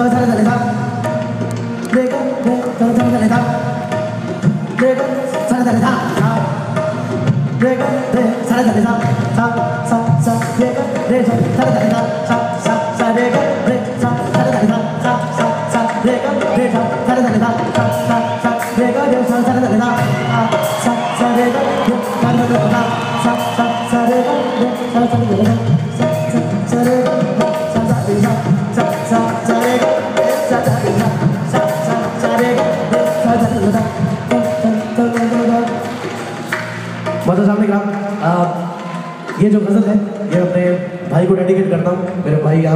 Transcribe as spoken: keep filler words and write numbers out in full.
सारे सारे सा रे रे सारे सारे सा रे रे सारे सारे सा रे रे सारे सारे सा सा सा सा रे रे सारे सारे सा सा सा सा रे रे सा सारे सारे सा सा सा सा रे रे सा सारे सारे सा सा सा सा रे रे सा सारे सारे सा सा सा रे रे सारे सारे सा सा सा सा रे रे सारे सारे सा सा सा रे मतलब सामने ग्राम ये जो गजल है ये अपने भाई को डेडिकेट करता हूँ। मेरे भाई